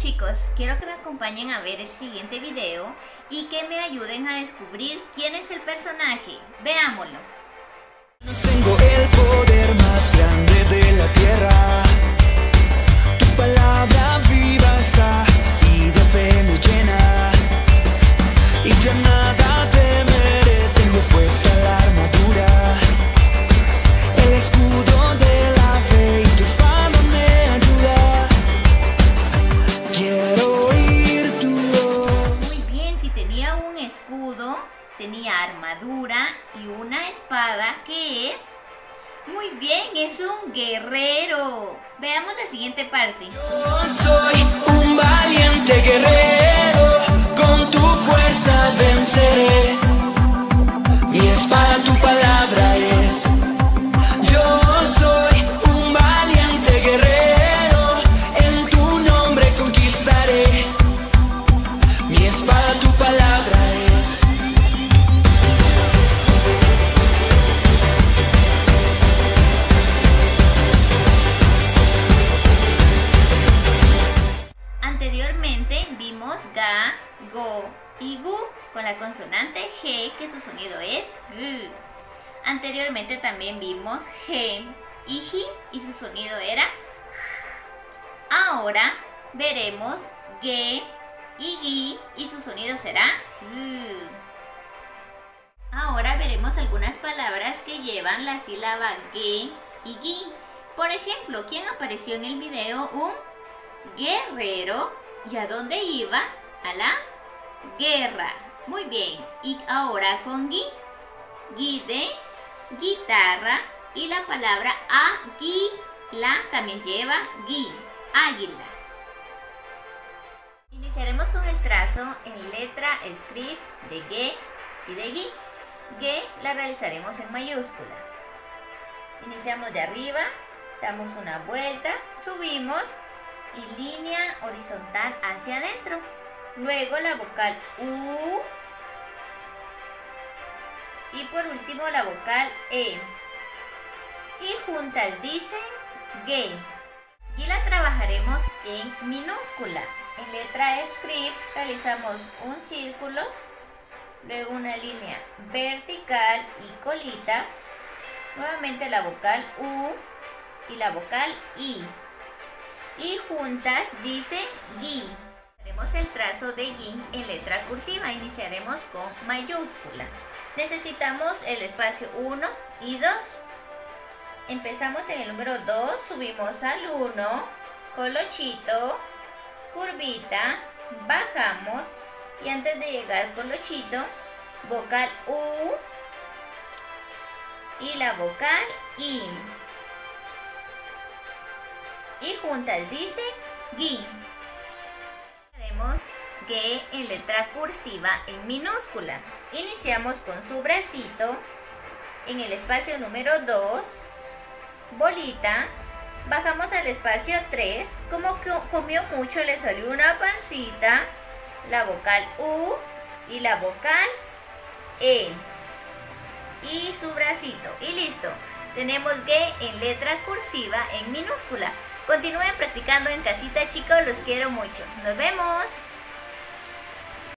chicos, quiero que me acompañen a ver el siguiente video y que me ayuden a descubrir quién es el personaje. Veámoslo. Tengo el poder más grande de la tierra. Tu palabra viva está y de fe me llena. Y ya nada temeré, tengo puesta la armadura, el escudo de la fe y tu espada me ayuda. Quiero oír tu voz. Muy bien, si tenía un escudo, tenía armadura y una espada, ¿qué es? Muy bien, es un guerrero. Veamos la siguiente parte. Yo soy un valiente guerrero, con tu fuerza venceré. Mi espada tu palabra es. Yo soy un valiente guerrero, en tu nombre conquistaré. Mi espada tu palabra es. Anteriormente vimos ga, go y gu con la consonante G, que su sonido es g. Anteriormente también vimos G y ji y su sonido era j. Ahora veremos ge y gi y su sonido será g. Ahora veremos algunas palabras que llevan la sílaba ge y gi. Por ejemplo, ¿quién apareció en el video? Un guerrero. ¿Y a dónde iba? A la guerra. Muy bien. Y ahora con gi. Gi de guitarra. Y la palabra águila también lleva gi. Águila. Iniciaremos con el trazo en letra script de ge y de gi. Ge la realizaremos en mayúscula. Iniciamos de arriba. Damos una vuelta. Subimos. Y línea horizontal hacia adentro. Luego la vocal U. Y por último la vocal E. Y juntas dicen ge. Y la trabajaremos en minúscula. En letra script realizamos un círculo. Luego una línea vertical y colita. Nuevamente la vocal U y la vocal I. Y juntas dice gi. Haremos el trazo de gi en letra cursiva. Iniciaremos con mayúscula. Necesitamos el espacio 1 y 2. Empezamos en el número 2, subimos al 1, colochito, curvita, bajamos y antes de llegar al colochito, vocal U y la vocal I. Y juntas dice gi. Haremos ge en letra cursiva en minúscula. Iniciamos con su bracito en el espacio número 2, bolita, bajamos al espacio 3, como que comió mucho le salió una pancita, la vocal U y la vocal E. Y su bracito. Y listo. Tenemos ge en letra cursiva en minúscula. Continúen practicando en casita, chicos, los quiero mucho. Nos vemos.